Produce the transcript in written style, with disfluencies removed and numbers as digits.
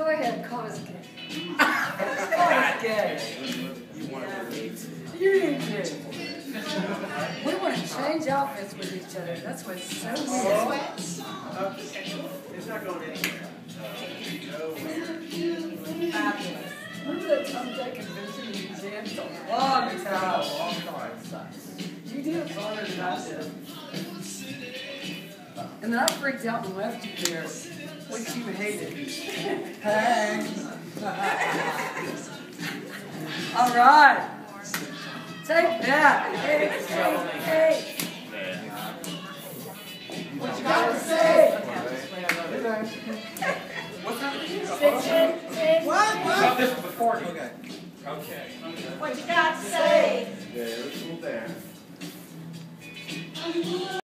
Go ahead, call us gay. Call us gay. You need to. We want to change outfits with each other. That's what's so weird. It's not going anywhere. Fabulous. Remember that time Jack convention in the museum? It's a long time. You did it harder than I did. And then I freaked out and left you there, which you hated. Hey. All right. Take that. Hey. What you got to say? What's happening? What? This was before. Okay. What you got to say? There's a little there.